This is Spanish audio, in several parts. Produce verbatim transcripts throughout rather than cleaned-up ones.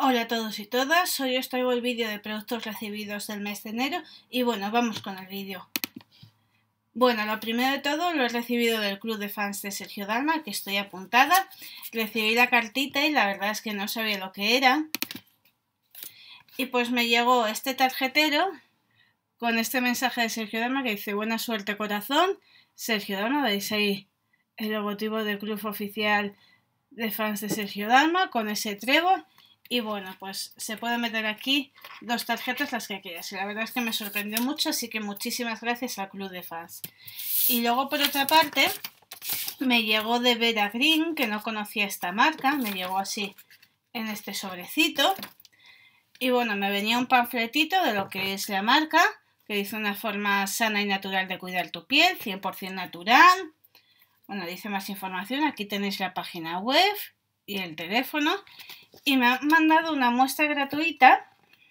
Hola a todos y todas, hoy os traigo el vídeo de productos recibidos del mes de enero y bueno, vamos con el vídeo. Bueno, lo primero de todo lo he recibido del club de fans de Sergio Dalma, que estoy apuntada. Recibí la cartita y la verdad es que no sabía lo que era. Y pues me llegó este tarjetero con este mensaje de Sergio Dalma que dice: buena suerte corazón, Sergio Dalma. Veis ahí el logotipo del club oficial de fans de Sergio Dalma con ese trébol. Y bueno, pues se puede meter aquí dos tarjetas, las que quieras. Y la verdad es que me sorprendió mucho, así que muchísimas gracias al club de fans. Y luego por otra parte me llegó de Vera Green, que no conocía esta marca. Me llegó así en este sobrecito. Y bueno, me venía un panfletito de lo que es la marca, que dice una forma sana y natural de cuidar tu piel, cien por cien natural. Bueno, dice más información. Aquí tenéis la página web y el teléfono. Y me han mandado una muestra gratuita,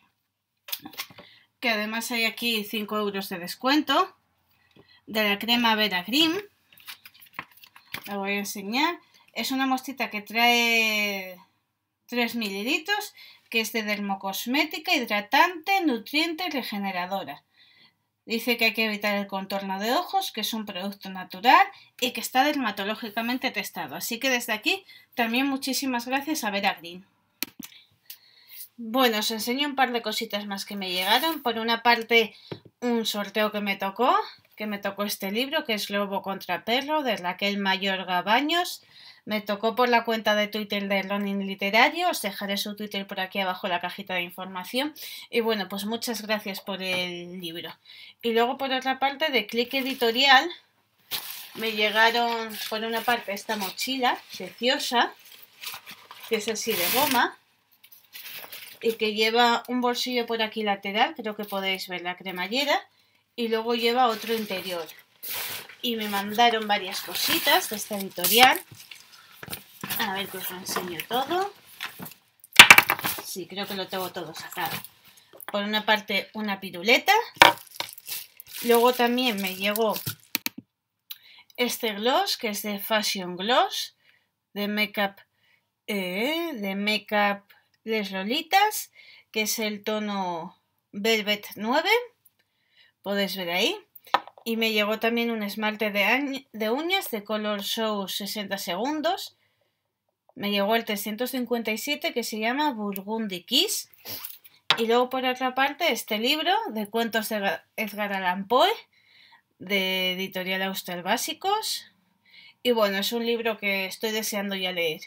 que además hay aquí cinco euros de descuento, de la crema Vera Green. La voy a enseñar. Es una muestrita que trae tres mililitros, que es de dermocosmética, hidratante, nutriente y regeneradora. Dice que hay que evitar el contorno de ojos, que es un producto natural y que está dermatológicamente testado. Así que desde aquí también muchísimas gracias a Vera Green. Bueno, os enseño un par de cositas más que me llegaron. Por una parte, un sorteo que me tocó, que me tocó este libro, que es Lobo contra Perro, de Raquel Mayorga Baños. Me tocó por la cuenta de Twitter de Ronin Literario. Os dejaré su Twitter por aquí abajo en la cajita de información. Y bueno, pues muchas gracias por el libro. Y luego por otra parte, de Click Editorial, me llegaron por una parte esta mochila preciosa, que es así de goma, y que lleva un bolsillo por aquí lateral, creo que podéis ver la cremallera, y luego lleva otro interior. Y me mandaron varias cositas de esta editorial. A ver que os lo enseño todo. Sí, creo que lo tengo todo sacado. Por una parte, una piruleta. Luego también me llegó este gloss, que es de Fashion Gloss, de Makeup, eh, de Makeup Les Lolitas, que es el tono Velvet nueve. Podéis ver ahí. Y me llegó también un esmalte de, de uñas de Color Show sesenta segundos. Me llegó el trescientos cincuenta y siete, que se llama Burgundy Kiss. Y luego por otra parte este libro de cuentos de Edgar Allan Poe, de Editorial Austral Básicos. Y bueno, es un libro que estoy deseando ya leer.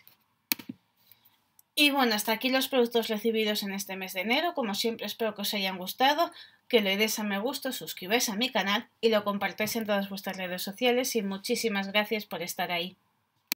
Y bueno, hasta aquí los productos recibidos en este mes de enero. Como siempre, espero que os hayan gustado, que le deis a me gusta, suscribáis a mi canal y lo compartáis en todas vuestras redes sociales. Y muchísimas gracias por estar ahí.